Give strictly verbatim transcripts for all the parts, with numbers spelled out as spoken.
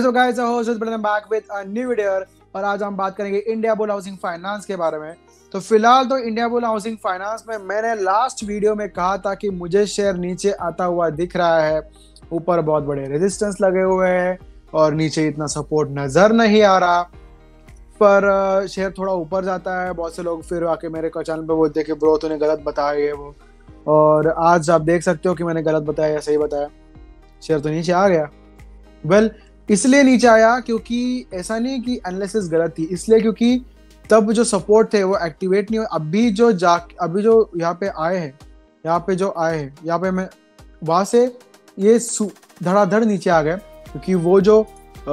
What's guys, back with a new video. और आज हम बात करेंगे इंडिया बुल हाउसिंग फाइनेंस के बारे में। तो फिलहाल तो इंडिया बुल हाउसिंग फाइनेंस में मैंने लास्ट वीडियो में कहा था कि मुझे शेयर नीचे आता हुआ दिख रहा है, ऊपर बहुत बड़े रेजिस्टेंस लगे हुए हैं और नीचे इतना सपोर्ट नजर नहीं आ रहा, पर शेयर थोड़ा ऊपर जाता है। बहुत से लोग फिर आके मेरे चैनल पे बोलते हैं कि ब्रो तूने गलत बताया है वो, और आज आप देख सकते हो कि मैंने गलत बताया या सही बताया। शेयर तो नीचे आ गया। वेल well, इसलिए नीचे आया क्योंकि ऐसा नहीं कि एनालिसिस गलत थी, इसलिए क्योंकि तब जो सपोर्ट थे वो एक्टिवेट नहीं हुए। अभी जो जा अभी जो यहाँ पे आए हैं यहाँ पे जो आए हैं यहाँ पे मैं वहां से ये धड़ाधड़ नीचे आ गए, क्योंकि वो जो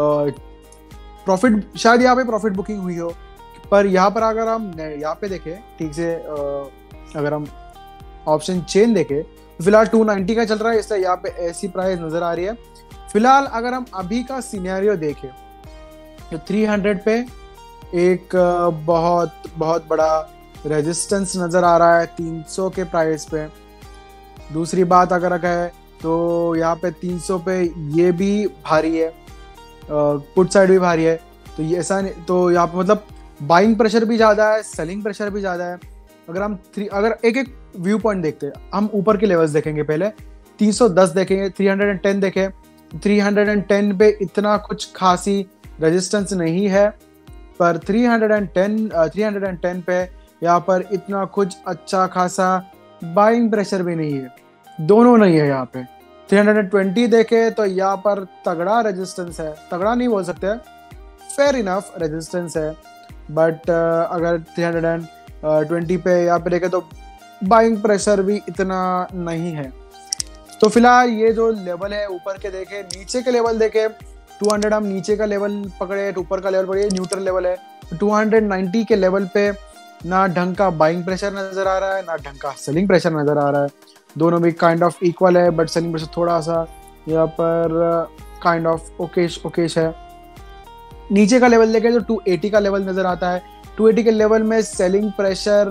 प्रॉफिट शायद यहाँ पे प्रॉफिट बुकिंग हुई हो, पर यहाँ पर अगर हम यहाँ पे देखें ठीक से, आ, अगर हम ऑप्शन चेन देखें तो फिलहाल टू नाइंटी का चल रहा है, इसलिए यहाँ पे ऐसी प्राइस नजर आ रही है। फिलहाल अगर हम अभी का सिनेरियो देखें तो थ्री हंड्रेड पे एक बहुत बहुत बड़ा रेजिस्टेंस नजर आ रहा है तीन सौ के प्राइस पे। दूसरी बात अगर कहें तो यहाँ पे तीन सौ पे ये भी भारी है, पुट साइड भी भारी है। तो ये ऐसा नहीं, तो यहाँ पे मतलब बाइंग प्रेशर भी ज़्यादा है, सेलिंग प्रेशर भी ज़्यादा है। अगर हम थ्री अगर एक एक व्यू पॉइंट देखते हैं, हम ऊपर के लेवल्स देखेंगे, पहले तीन सौ दस देखेंगे, थ्री हंड्रेड टेन देखें। थ्री हंड्रेड टेन पे इतना कुछ खासी रेजिस्टेंस नहीं है, पर three hundred ten three hundred ten पे यहाँ पर इतना कुछ अच्छा खासा बाइंग प्रेशर भी नहीं है, दोनों नहीं है। यहाँ पे थ्री हंड्रेड ट्वेंटी देखे तो यहाँ पर तगड़ा रेजिस्टेंस है, तगड़ा नहीं बोल सकते, फेयर इनफ रेजिस्टेंस है, बट uh, अगर थ्री हंड्रेड ट्वेंटी पे यहाँ पे देखे तो बाइंग प्रेशर भी इतना नहीं है। तो फिलहाल ये जो लेवल है ऊपर के देखे, नीचे के लेवल देखे टू हंड्रेड, हम नीचे का लेवल पकड़े, ऊपर का लेवल पकड़े, न्यूट्रल लेवल है। टू नाइंटी के लेवल पे ना ढंग का बाइंग प्रेशर नजर आ रहा है, ना ढंग का सेलिंग प्रेशर नजर आ रहा है। दोनों भी काइंड ऑफ इक्वल है, बट सेलिंग प्रेशर थोड़ा सा यहाँ पर काइंड ऑफ ओकेश ओकेश है। नीचे का लेवल देखे तो टू एटी का लेवल नजर आता है। टू एटी के लेवल में सेलिंग प्रेशर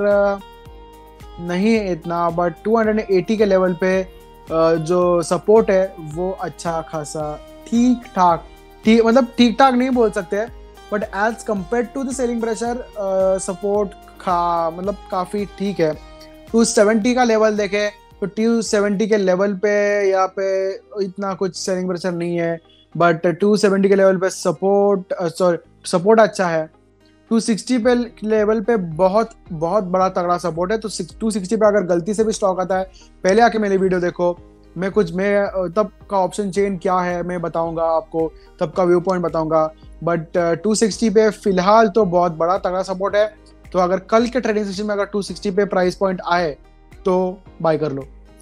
नहीं है इतना, बट टू एटी के लेवल पे जो सपोर्ट है वो अच्छा खासा ठीक ठाक ठीक मतलब ठीक ठाक नहीं बोल सकते, but as compare to the selling pressure support खा मतलब काफ़ी ठीक है। टू सेवेंटी का लेवल देखे तो टू सेवेंटी के लेवल पे यहाँ पे इतना कुछ सेलिंग प्रेशर नहीं है, बट टू सेवेंटी के लेवल पे सपोर्ट सॉरी सपोर्ट अच्छा है। टू सिक्सटी पे लेवल पे बहुत बहुत बड़ा तगड़ा सपोर्ट है। तो टू सिक्सटी पे अगर गलती से भी स्टॉक आता है, पहले आके मेरी वीडियो देखो, मैं कुछ मैं तब का ऑप्शन चेन क्या है मैं बताऊंगा आपको, तब का व्यू पॉइंट बताऊंगा। बट टू सिक्सटी पे फिलहाल तो बहुत बड़ा तगड़ा सपोर्ट है। तो अगर कल के ट्रेडिंग सेशन में अगर टू सिक्सटी पे प्राइस पॉइंट आए तो बाय कर लो।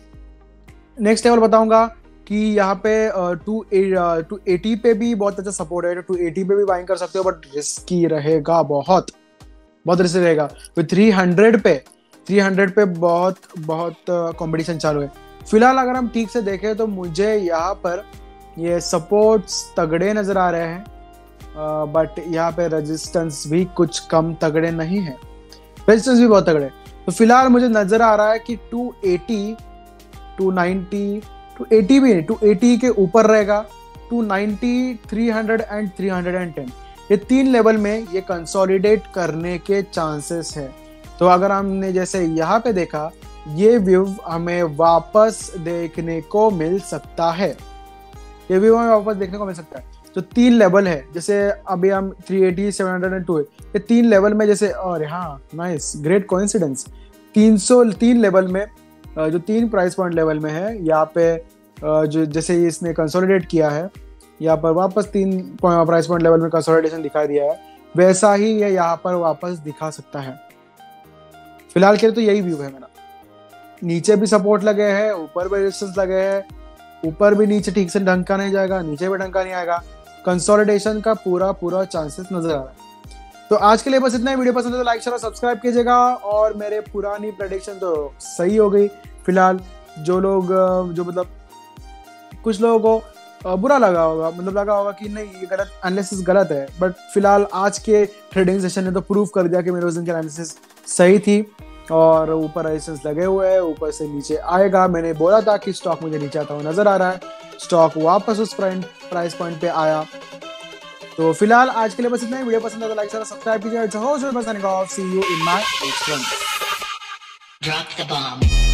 नेक्स्ट लेवल बताऊंगा कि यहाँ पे टू टू एटी पे भी बहुत अच्छा सपोर्ट है, टू एटी पे भी बाइंग कर सकते हो, बट रिस्की रहेगा, बहुत बहुत रिस्की रहेगा। तो थ्री हंड्रेड पे थ्री हंड्रेड पे बहुत बहुत कंपटीशन चालू है। फिलहाल अगर हम ठीक से देखें तो मुझे यहाँ पर ये सपोर्ट्स तगड़े नजर आ रहे हैं, बट यहाँ पे रेजिस्टेंस भी कुछ कम तगड़े नहीं है, रेजिस्टेंस भी बहुत तगड़े। तो फिलहाल मुझे नजर आ रहा है कि two eighty, two ninety, two eighty भी नहीं, टू एटी के ऊपर रहेगा, two ninety, three hundred and three hundred ten, ये तीन लेवल में ये कंसोलिडेट करने के चांसेस है। तो अगर हमने जैसे यहाँ पे देखा, ये व्यू हमें वापस देखने को मिल सकता है, ये व्यू हमें वापस देखने को मिल सकता है। तो तीन लेवल है, जैसे अभी हम three eighty, seven hundred and two, ये तीन लेवल में जैसे, और हाँ नाइस ग्रेट कोइंसिडेंस, तीन सौ तीन लेवल में जो तीन प्राइस पॉइंट लेवल में है, यहाँ पे जो जैसे इसने कंसोलिडेट किया है, यहाँ पर वापस तीन प्राइस पॉइंट लेवल में कंसोलिडेशन दिखा दिया है, वैसा ही ये यहाँ पर वापस दिखा सकता है। फिलहाल के लिए तो यही व्यू है मेरा। नीचे भी सपोर्ट लगे हैं, ऊपर भी रेजिस्टेंस लगे हैं, ऊपर भी नीचे ठीक से ढंग का नहीं जाएगा, नीचे भी ढंग का नहीं आएगा, कंसोलिडेशन का पूरा पूरा चांसेस नजर आ रहा है। तो आज के लिए बस इतना ही। वीडियो पसंद है तो लाइक शेयर और सब्सक्राइब कीजिएगा। और मेरे पुरानी प्रेडिक्शन तो सही हो गई। फिलहाल जो लोग जो मतलब कुछ लोगों को बुरा लगा होगा, मतलब लगा होगा कि नहीं ये गलत एनालिसिस गलत है, बट फिलहाल आज के ट्रेडिंग सेशन ने तो प्रूव कर दिया कि मेरे उस दिन की एनालिसिस सही थी। और ऊपर रेजिस्टेंस लगे हुए हैं, ऊपर से नीचे आएगा। मैंने बोला था कि स्टॉक मुझे नीचे आता हुआ नजर आ रहा है, स्टॉक वापस उस प्राइस पॉइंट पे आया। तो फिलहाल आज के लिए बस इतना ही। वीडियो पसंद आया तो लाइक शेयर सब्सक्राइब कीजिए। See you in my next one. Drop the bomb.